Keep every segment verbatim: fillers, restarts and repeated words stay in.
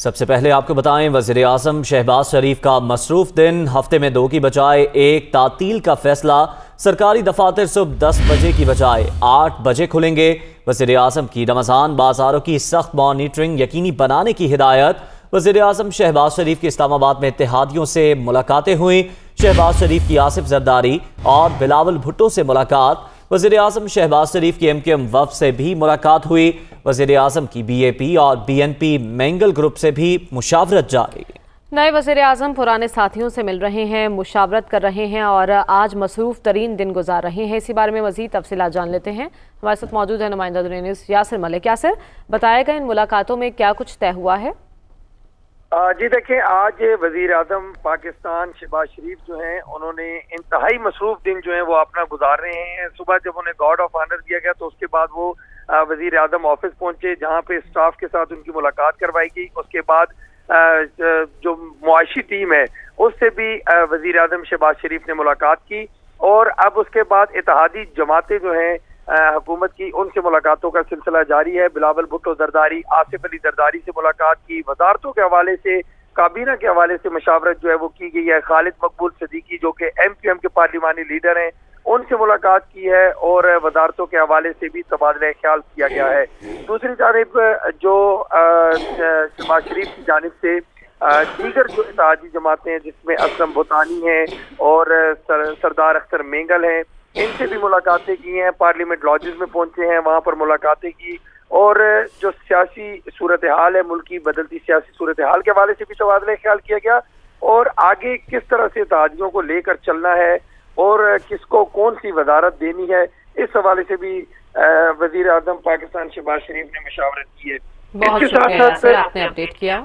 सबसे पहले आपको बताएं, वज़ीर आज़म शहबाज शरीफ का मसरूफ दिन, हफ्ते में दो की बजाय एक तातील का फैसला। सरकारी दफातर सुबह दस बजे की बजाय आठ बजे खुलेंगे। वज़ीर आज़म की रमज़ान बाजारों की सख्त मॉनिटरिंग यकीनी बनाने की हिदायत। वज़ीर आज़म शहबाज शरीफ की इस्लामाबाद में इत्तेहादियों से मुलाकातें हुई। शहबाज शरीफ की आसिफ जरदारी और बिलावल भुट्टो से मुलाकात। वज़ीर आज़म शहबाज शरीफ की एम क्यू एम वफ़द से भी मुलाकात हुई। वज़ीर आज़म की बी ए पी और B N P Mengal group से भी मुशावरत जारी। नए वज़ीर आज़म पुराने साथियों से मिल रहे हैं, मुशावरत कर रहे हैं और आज मसरूफ़ तरीन दिन गुजार रहे हैं। इसी बारे में मज़ीद तफसीलात जान लेते हैं। हमारे साथ मौजूद है नुमाइंदा दुनिया न्यूज़ यासिर मलिक। यासिर, बताएगा इन मुलाकातों में क्या कुछ तय हुआ है? जी देखिए, आज वजीर आजम पाकिस्तान शहबाज शरीफ जो हैं, उन्होंने इंतहाई मसरूफ दिन जो है वो अपना गुजार रहे हैं। सुबह जब उन्हें गार्ड ऑफ ऑनर दिया गया तो उसके बाद वो वजीर आजम ऑफिस पहुंचे, जहां पे स्टाफ के साथ उनकी मुलाकात करवाई गई। उसके बाद जो मुआशी टीम है उससे भी वजीर आजम शहबाज शरीफ ने मुलाकात की और अब उसके बाद इत्तेहादी जमातें जो हैं हुकूमत की, उनसे मुलाकातों का सिलसिला जारी है। बिलावल भुट्टो जरदारी, आसिफ अली जरदारी से मुलाकात की। वजारतों के हवाले से, काबीना के हवाले से मशावरत जो है वो की गई है। खालिद मकबूल सदीकी जो कि एम क्यू एम के पार्लिमानी लीडर हैं, उनसे मुलाकात की है और वजारतों के हवाले से भी तबादला ख्याल किया गया है। दूसरी जानिब जो शहबाज शरीफ की जानिब से दीगर जो इत्तेहादी जमातें हैं, जिसमें असलम भूटानी हैं और सर, सरदार अख्तर मेंगल हैं, इनसे भी मुलाकातें की हैं। पार्लियामेंट लॉजेस में पहुंचे हैं, वहां पर मुलाकातें की और जो सियासी सूरत हाल है, मुल्क की बदलती सियासी सूरत हाल के हवाले से भी तबादला ख्याल किया गया और आगे किस तरह से इत्तेहादियों को लेकर चलना है और किसको कौन सी वजारत देनी है, इस हवाले से भी वजीर आजम पाकिस्तान शहबाज शरीफ ने मशावरत की है। बहुत शुक्रिया सर, आपने अपडेट किया।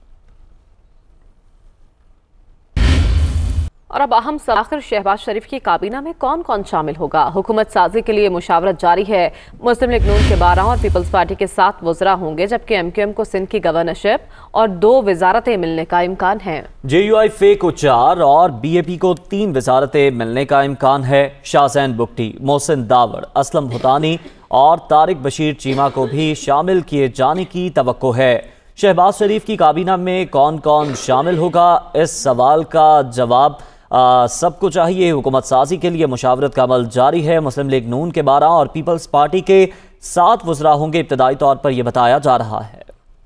और अब अहम सवाल, आखिर शहबाज शरीफ की काबीना में कौन कौन शामिल होगा? हुकूमत साजी के लिए मुशावरत जारी है। मुस्लिम लीग नून के बारह और पीपल्स पार्टी के सात वज़रा होंगे, जबकि एम क्यू एम को सिंध की गवर्नरशिप और दो वजारतें मिलने का इम्कान है। जे यू आई फे को चार और बी ए पी को तीन वजारतें मिलने का इम्कान है। शाहजैन बुगटी, मोहसिन दावड़, असलम भूटानी और तारिक बशीर चीमा को भी शामिल किए जाने की तवक्को है। शहबाज शरीफ की काबीना में कौन कौन शामिल होगा, इस सवाल का जवाब आ, सबको चाहिए। हुकूमत साजी के लिए मुशावरत का अमल जारी है। मुस्लिम लीग नून के बारह और पीपल्स पार्टी के सात वज़रा होंगे, इब्तदाई तौर पर यह बताया जा रहा है।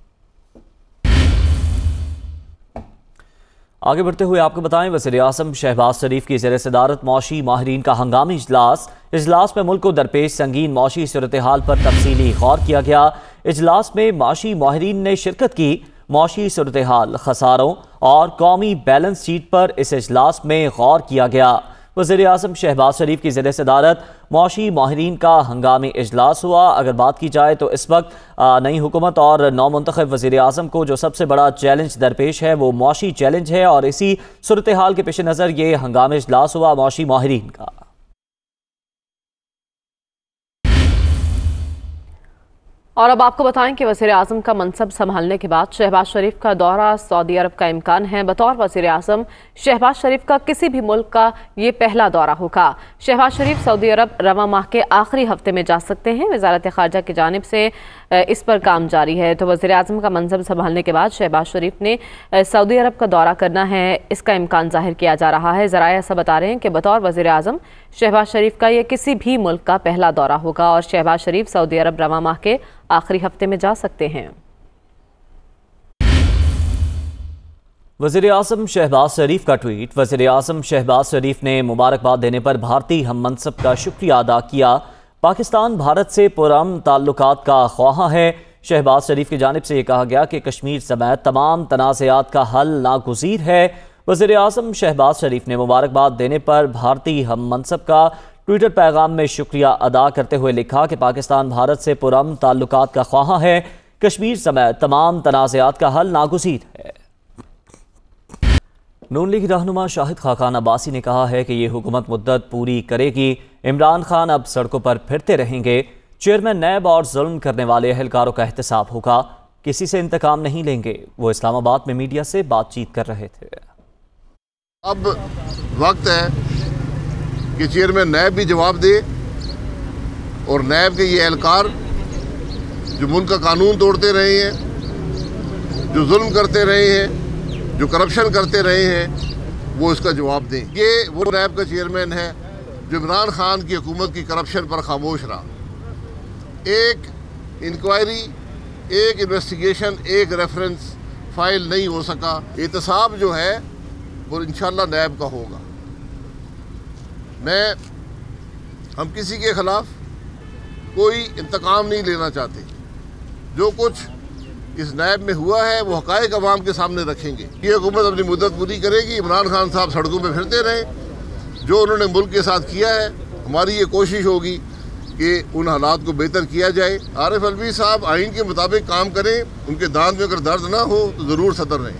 आगे बढ़ते हुए आपको बताएं, वज़ीर आज़म शहबाज शरीफ की ज़ेर सदारत मौशी माहिरीन का हंगामी इजलास। इजलास में मुल्क को दरपेश संगीन मौशी सूरत हाल पर तफसीली गौर किया गया। इजलास में माशी माहिरीन ने शिरकत की। मौशी सूरत हाल, खसारों और कौमी बैलेंस शीट पर इस इजलास में गौर किया गया। वज़ीर आज़म शहबाज शरीफ की ज़ेर सदारत मौशी माहिरीन का हंगामी इजलास हुआ। अगर बात की जाए तो इस वक्त नई हुकूमत और नौमुंतखब वज़ीर आज़म को जो सबसे बड़ा चैलेंज दरपेश है वो मौशी चैलेंज है और इसी सूरत हाल के पेश नज़र ये हंगामी इजलास हुआ मौशी माहिरीन का। और अब आपको बताएं कि वज़ीर आज़म का मनसब संभालने के बाद शहबाज शरीफ का दौरा सऊदी अरब का इम्कान है। बतौर वज़ीर आज़म शहबाज शरीफ का किसी भी मुल्क का ये पहला दौरा होगा। शहबाज शरीफ सऊदी अरब रवा माह के आखिरी हफ्ते में जा सकते हैं। वज़ारत ख़ारजा की जानिब से इस पर काम जारी है। तो वज़ीर आज़म का मनसब संभालने के बाद शहबाज शरीफ ने सऊदी अरब का दौरा करना है, इसका इम्कान जाहिर किया जा रहा है। ज़राए ऐसा बता रहे हैं कि बतौर वज़ीर आज़म शहबाज शरीफ का यह किसी भी मुल्क का पहला दौरा होगा और शहबाज शरीफ सऊदी अरब रवा माह के आखिरी हफ्ते में जा सकते हैं। वज़ीर आज़म शहबाज शरीफ का ट्वीट। वज़ीर आज़म शहबाज शरीफ ने मुबारकबाद देने पर भारतीय हम मनसब का शुक्रिया अदा किया। पाकिस्तान भारत से पुरअमन ताल्लुकात का ख्वाहा है। शहबाज शरीफ की जानिब से यह कहा गया कि कश्मीर समेत तमाम तनाज़ात का हल नागुज़ीर है। वज़ीर आज़म शहबाज शरीफ ने मुबारकबाद देने पर भारतीय हम मनसब का ट्विटर पैगाम में शुक्रिया अदा करते हुए लिखा कि पाकिस्तान भारत से पुरअमन ताल्लुकात का ख्वाहा है। कश्मीर समेत तमाम तनाज़ात का हल नागुज़ीर है। नून लीग रहनुमा शाहिद खाकान अब्बासी ने कहा है कि ये हुकूमत मुद्दत पूरी करेगी। इमरान खान अब सड़कों पर फिरते रहेंगे। चेयरमैन नैब और जुल्म करने वाले अहलकारों का एहतसाब होगा, किसी से इंतकाम नहीं लेंगे। वो इस्लामाबाद में मीडिया से बातचीत कर रहे थे। अब वक्त है कि चेयरमैन नैब भी जवाब दे और नैब के ये एहलकार जो मुल्क का कानून तोड़ते रहे हैं, जो जुल्म करते रहे हैं, जो करप्शन करते रहे हैं, वो इसका जवाब दें। ये वो नैब का चेयरमैन है जो इमरान खान की हुकूमत की करप्शन पर खामोश रहा। एक इंक्वायरी, एक इन्वेस्टिगेशन, एक रेफरेंस फाइल नहीं हो सका। एहतसाब जो है वो इंशाल्लाह नैब का होगा। मैं हम किसी के खिलाफ कोई इंतकाम नहीं लेना चाहते। जो कुछ इस नैब में हुआ है वो हक़ाइक़ अवाम के सामने रखेंगे। ये हुकूमत अपनी मुद्दत पूरी करेगी। इमरान खान साहब सड़कों में फिरते रहे। जो उन्होंने मुल्क के साथ किया है, हमारी ये कोशिश होगी कि उन हालात को बेहतर किया जाए। आरिफ अलवी साहब आइन के मुताबिक काम करें। उनके दांत में अगर दर्द ना हो तो ज़रूर सदर रहें।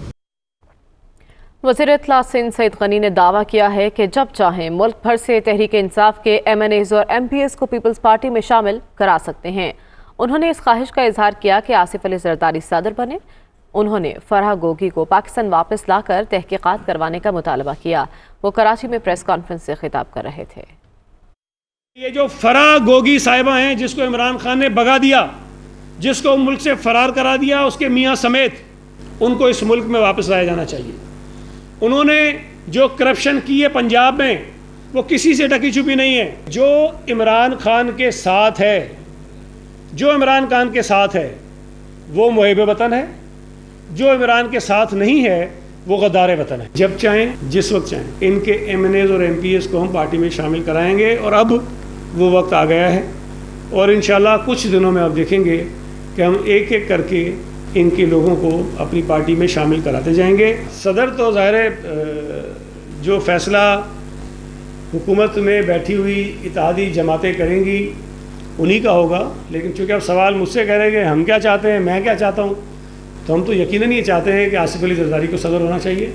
वज़ीर इत्तला सिंध सईद गनी ने दावा किया है कि जब चाहें मुल्क भर से तहरीक इंसाफ के एम एन एज़ और एम पी एस को पीपल्स पार्टी में शामिल करा सकते हैं। उन्होंने इस ख्वाहिश का इजहार किया कि आसिफ अली जरदारी सदर बने। उन्होंने फरहा गोगी को पाकिस्तान वापस लाकर तहकीकात करवाने का मुतालबा किया। वो कराची में प्रेस कॉन्फ्रेंस से खिताब कर रहे थे। ये जो फरहा गोगी साहिबा हैं, जिसको इमरान खान ने भगा दिया, जिसको मुल्क से फरार करा दिया, उसके मियाँ समेत, उनको इस मुल्क में वापस लाया जाना चाहिए। उन्होंने जो करप्शन की है पंजाब में, वो किसी से ढकी छुपी नहीं है। जो इमरान खान के साथ है जो इमरान खान के साथ है वो मुहिब वतन है। जो इमरान के साथ नहीं है वो गद्दार वतन है। जब चाहें, जिस वक्त चाहें, इनके एम एन एज़ और एम पी एस को हम पार्टी में शामिल कराएंगे। और अब वो वक्त आ गया है और इंशाल्लाह कुछ दिनों में आप देखेंगे कि हम एक एक करके इनके लोगों को अपनी पार्टी में शामिल कराते जाएंगे। सदर तो ज़ाहिर है जो फ़ैसला हुकूमत में बैठी हुई इत्तेहादी जमातें करेंगी उन्हीं का होगा। लेकिन चूँकि आप सवाल मुझसे कह रहे हैं कि हम क्या चाहते हैं, मैं क्या चाहता हूँ, तो हम तो यकीनन ये चाहते हैं कि आसिफ अली जरदारी को सदर होना चाहिए।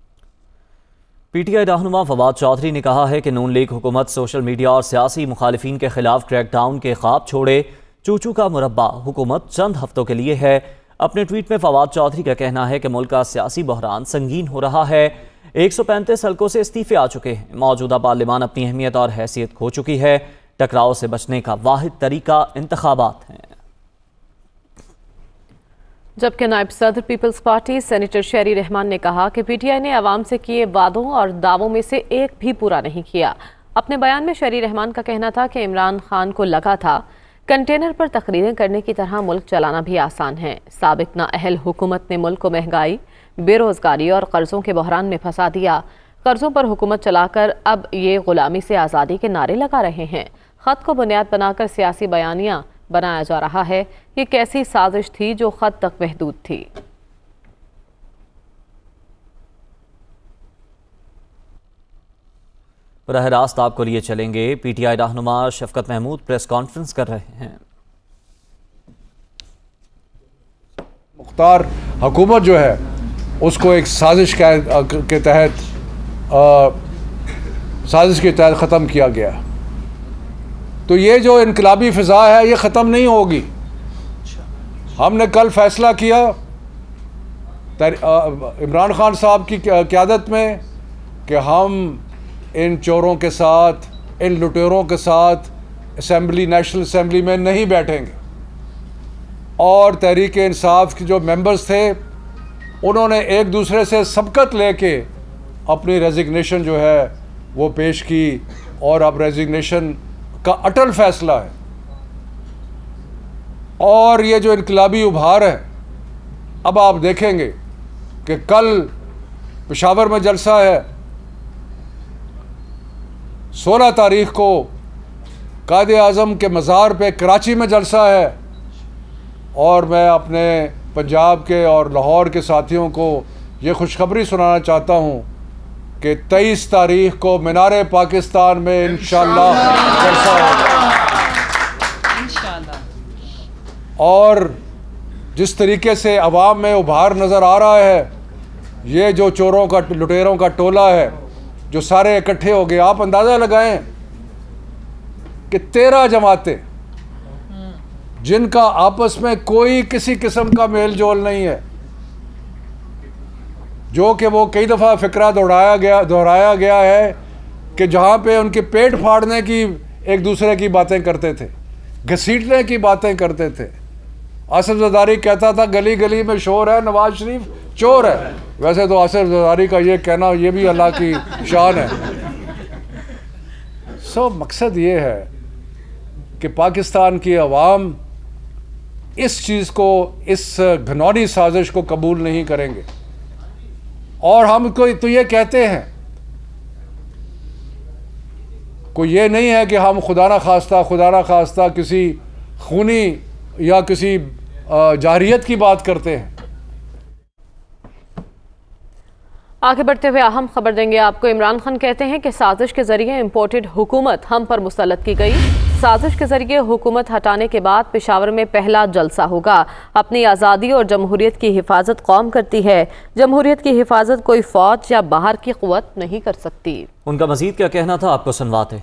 पीटीआई रहनुमा फवाद चौधरी ने कहा है कि नून लीग हुकूमत सोशल मीडिया और सियासी मुखालिफिन के खिलाफ क्रैकडाउन के ख्वाब छोड़े। चूचू का मुरब्बा हुकूमत चंद हफ्तों के लिए है। अपने ट्वीट में फवाद चौधरी का कहना है कि मुल्क का सियासी बहरान संगीन हो रहा है। एक सौ पैंतीस हल्कों से इस्तीफे आ चुके हैं। मौजूदा पार्लियामान अपनी अहमियत और हैसियत खो चुकी है। टकराव से बचने का वाहिद तरीका इंतखाबात हैं। जबकि नायब सदर पीपल्स पार्टी सेनेटर शहरी रहमान ने कहा कि पीटीआई ने अवाम से किए वादों और दावों में से एक भी पूरा नहीं किया। अपने बयान में शहरी रहमान का कहना था कि इमरान खान को लगा था कंटेनर पर तकरीरें करने की तरह मुल्क चलाना भी आसान है। साबिक नाअहल हुकूमत ने मुल्क को महंगाई, बेरोजगारी और कर्जों के बहरान में फंसा दिया। कर्जों पर हुकूमत चलाकर अब ये गुलामी से आज़ादी के नारे लगा रहे हैं। खत को बुनियाद बनाकर सियासी बयानियां बनाया जा रहा है। ये कैसी साजिश थी जो खत तक महदूद थी। बराह रास्त आपको लिए चलेंगे। पीटीआई रहनुमा शफकत महमूद प्रेस कॉन्फ्रेंस कर रहे हैं। मुख्तार हुकूमत जो है उसको एक साजिश के तहत साजिश के तहत ख़त्म किया गया। तो ये जो इनकलाबी फ़िज़ा है ये ख़त्म नहीं होगी। हमने कल फ़ैसला किया इमरान खान साहब की क़यादत में कि हम इन चोरों के साथ, इन लुटेरों के साथ असेंबली, नेशनल असेंबली में नहीं बैठेंगे। और तहरीक इंसाफ के जो मेंबर्स थे उन्होंने एक दूसरे से सबकत लेके अपनी रेजिग्नेशन जो है वो पेश की और अब रेजिग्नेशन का अटल फैसला है। और ये जो इनकलाबी उभार है, अब आप देखेंगे कि कल पेशावर में जलसा है, सोलह तारीख को कायदे आज़म के मज़ार पे कराची में जलसा है। और मैं अपने पंजाब के और लाहौर के साथियों को ये खुशखबरी सुनाना चाहता हूँ कि तेईस तारीख को मीनारे पाकिस्तान में इंशाअल्लाह जलसा होगा। और जिस तरीके से अवाम में उभार नज़र आ रहा है, ये जो चोरों का, लुटेरों का टोला है जो सारे इकट्ठे हो गए, आप अंदाज़ा लगाएं कि तेरह जमातें जिनका आपस में कोई किसी किस्म का मेल जोल नहीं है, जो कि वो कई दफ़ा फ़िक्रा दोहराया गया दोहराया गया है कि जहाँ पे उनके पेट फाड़ने की एक दूसरे की बातें करते थे, घसीटने की बातें करते थे, आसिफ जरदारी कहता था गली गली में शोर है, नवाज शरीफ चोर है। वैसे तो आसिफ जरदारी का ये कहना ये भी अल्लाह की शान है। सो मकसद ये है कि पाकिस्तान की अवाम इस चीज़ को, इस घनौनी साजिश को कबूल नहीं करेंगे। और हम कोई तो ये कहते हैं, कोई ये नहीं है कि हम खुदा ना खास्ता खुदा ना खास्ता किसी खूनी या किसी जारियत की बात करते हैं। आगे बढ़ते हुए अहम खबर देंगे आपको। इमरान खान कहते हैं कि साजिश के जरिए इम्पोर्टेड हुकूमत हम पर मुसल्लत की गई। साजिश के जरिए हुकूमत हटाने के बाद पेशावर में पहला जलसा होगा। अपनी आज़ादी और जमहूरियत की हिफाजत कौम करती है। जमहूरियत की हिफाजत कोई फौज या बाहर की क़ुव्वत नहीं कर सकती। उनका मजीद क्या कहना था, आपको सुनवाते।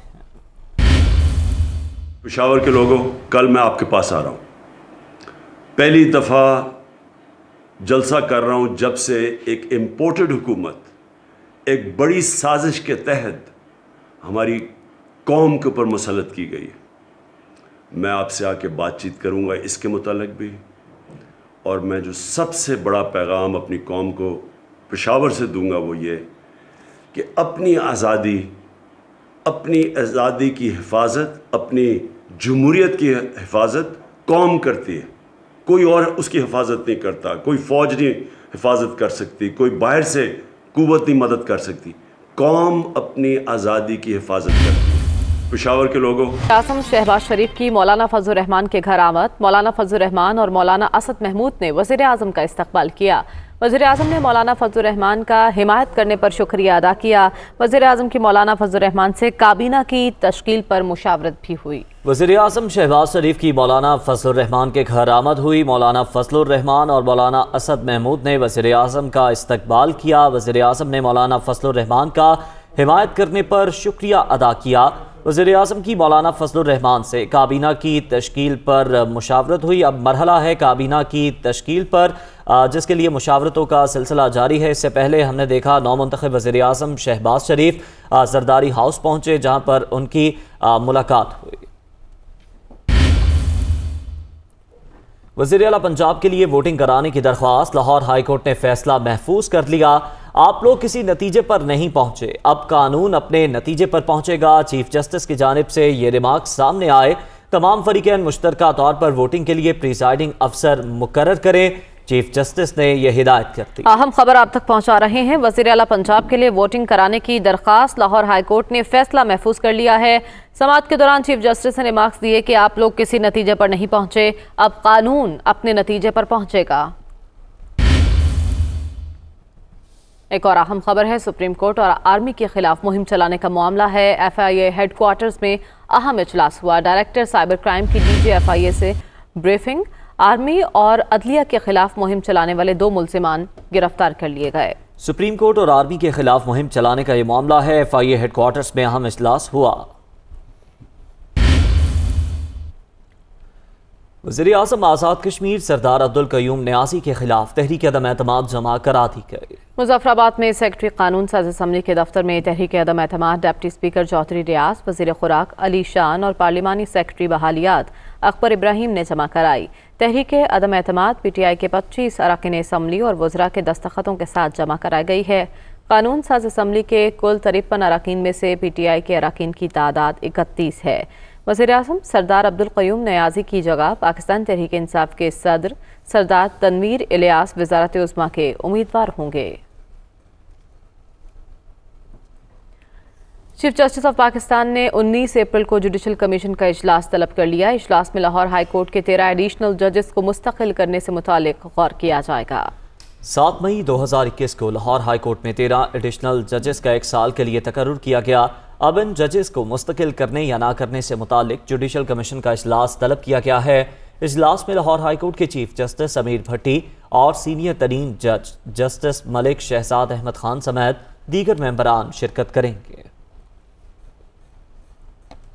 पेशावर के लोगों, कल मैं आपके पास आ रहा हूँ। पहली दफ़ा जलसा कर रहा हूँ जब से एक इम्पोर्टेड हुकूमत एक बड़ी साजिश के तहत हमारी कौम के ऊपर मुसल्लत की गई है। मैं आपसे आके बातचीत करूँगा इसके मुतालिक भी, और मैं जो सबसे बड़ा पैगाम अपनी कौम को पेशावर से दूंगा वो ये कि अपनी आज़ादी, अपनी आज़ादी की हिफाजत, अपनी जमहूरियत की हिफाजत कौम करती है, कोई और उसकी हिफाजत नहीं करता। कोई फ़ौज नहीं हिफाजत कर सकती, कोई बाहर से कुव्वत नहीं मदद कर सकती। कौम अपनी आज़ादी की हिफाजत करती है। पेशावर के लोगों, आज़म शहबाज शरीफ की मौलाना फजल रहमान के घर आमद। मौलाना फजल रहमान और मौलाना असद महमूद ने वज़ीर आज़म का इस्तकबाल किया। वज़ीर आज़म ने मौलाना फजल रहमान का हिमायत करने पर शुक्रिया अदा किया। वज़ीर आज़म की मौलाना फजल रहमान से काबीना की तश्कील पर मुशावरत भी हुई। वज़ीर आज़म शहबाज शरीफ की मौलाना फजल रहमान के घर आमद हुई। मौलाना फजल रहमान और मौलाना असद महमूद ने वज़ीर आज़म का इस्तकबाल किया। वज़ीर आज़म ने मौलाना फजल रहमान का हिमायत करने पर शुक्रिया अदा किया। वज़ीर आज़म की मौलाना फजल रहमान से काबीना की तश्कील पर मुशावरत हुई। अब मरहला है काबीना की तश्कील पर, जिसके लिए मुशावरतों का सिलसिला जारी है। इससे पहले हमने देखा नौमुंतखब वज़ीर आज़म शहबाज शरीफ जरदारी हाउस पहुँचे, जहाँ पर उनकी मुलाकात हुई। वज़ीर आला पंजाब के लिए वोटिंग कराने की दरख्वास्त, लाहौर हाई कोर्ट ने फैसला महफूज कर लिया। आप लोग किसी नतीजे पर नहीं पहुंचे, अब कानून अपने नतीजे पर पहुंचेगा। चीफ जस्टिस की जानिब से ये रिमार्क सामने आए। तमाम फरीकैन मुश्तरका तौर पर वोटिंग के लिए प्रिसाइडिंग अफसर मुकर्रर करें, चीफ जस्टिस ने यह हिदायत कर दी। अहम खबर आप तक पहुंचा रहे हैं। वज़ीर आला पंजाब के लिए वोटिंग कराने की दरखास्त, लाहौर हाई कोर्ट ने फैसला महफूज कर लिया है। समाअत के दौरान चीफ जस्टिस ने रिमार्क्स दिए कि आप लोग किसी नतीजे पर नहीं पहुंचे, अब कानून अपने नतीजे पर पहुंचेगा। एक और अहम खबर है, सुप्रीम कोर्ट और आर्मी के खिलाफ मुहिम चलाने का मामला है। एफ आई ए हेडक्वार्टर्स में अहम इजलास हुआ। डायरेक्टर साइबर क्राइम की D G F I A से ब्रीफिंग। आर्मी और अदलिया के खिलाफ मुहिम चलाने वाले दो मुलजिमान गिरफ्तार कर लिए गए। सुप्रीम कोर्ट और आर्मी के खिलाफ मुहिम चलाने का ये मामला है। एफ आई ए हेडक्वार्टर्स में अहम इजलास हुआ। वज़ीर आज़म आज़ाद कश्मीर सरदार अब्दुल कयूम न्याज़ी के खिलाफ तहरीक अदम एतमाद जमा करा दी गई। मुजफ्फराबाद में सेक्रेटरी कानून साज असम्बली के दफ्तर में तहरीक अदम एतमाद डिप्टी स्पीकर चौधरी रियाज, वज़ीर खुराक अली शान और पार्लिमानी सेक्रेटरी बहालियात अकबर इब्राहिम ने जमा कराई। तहरीक अदम एतमाद पी टी आई के पच्चीस अरकान असम्बली और वज़रा के दस्तखतों के साथ जमा कराई गई है। कानून साज असम्बली के कुल तिरपन अरकान में से पी टी आई के अरकान की तादाद इकतीस है। वज़ीर आज़म सरदार अब्दुल कयूम न्याज़ी की जगह पाकिस्तान तहरीक इंसाफ के सदर सरदार तनवीर इलियास वज़ारत उज़्मा के उम्मीदवार होंगे। चीफ जस्टिस ऑफ पाकिस्तान ने उन्नीस अप्रैल को जुडिशल कमीशन का इजलास तलब कर लिया। इजलास में लाहौर हाई कोर्ट के तेरह एडिशनल जजेस को मुस्तकिल करने से मुतालिक गौर किया जाएगा। सात मई दो हज़ार इक्कीस को लाहौर हाई कोर्ट में तेरह एडिशनल जजेस का एक साल के लिए तकर्रुर किया गया। अब इन जजेस को मुस्तकिल करने या ना करने से मुतालिक जुडिशल कमीशन का इजलास तलब किया गया है। इजलास में लाहौर हाई कोर्ट के चीफ जस्टिस अमीर भट्टी और सीनियर तरीन जज जस्टिस मलिक शहजाद अहमद खान समेत दीगर मेंबरान शिरकत करेंगे।